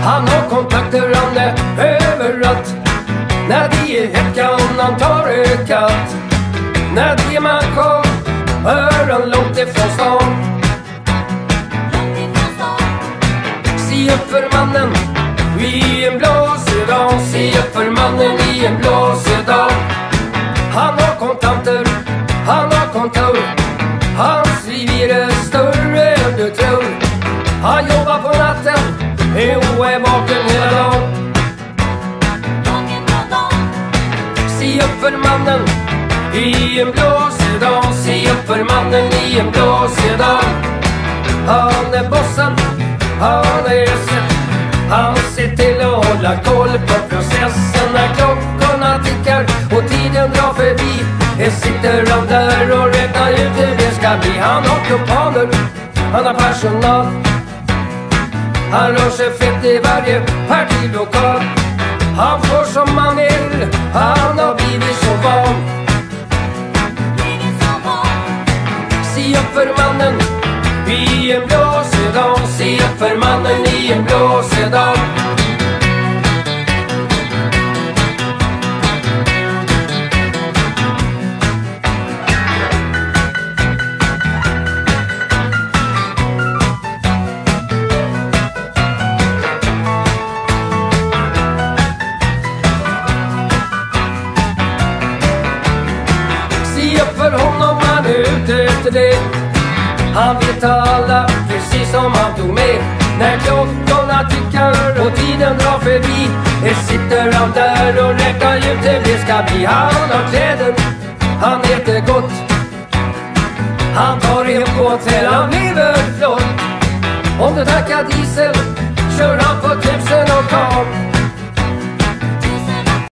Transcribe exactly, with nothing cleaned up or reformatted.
Han har kontakter, han är överallt. När det är hett kan han ta det kallt. När det är man kvar hör han långt ifrån stan. Se upp för mannen i en blåsig dag. Se upp för mannen i en blåsig dag. Han har kontanter, han har kontor. Hans liv är större än du tror. Han jobbar på natten och är vaken hela dagen. Se upp för mannen i en blåsig dag. Se upp för mannen i en blåsig dag. Han är bossen, han är sett. Han ser till att hålla koll på processen. När klockorna tickar och tiden drar förbi, sitter han där och räknar ut hur det ska bli. Han har kumpaner, han har personal. Han rör sig fett i varje partilokal. Han får som han vill, han har blivit så van. Se upp för mannen i en blåsig dag. Se upp för mannen i en blåsig dag. Se upp för honom, han är ute efter det. Han vet alla precis som han tog med. När klockorna tickar och tiden drar förbi, sitter han där och räknar ut hur det ska bli. Han har kläder, han äter gott. Han tar hem på hotell, han lever flott. Om du tackar diesel kör han på tusen och kar.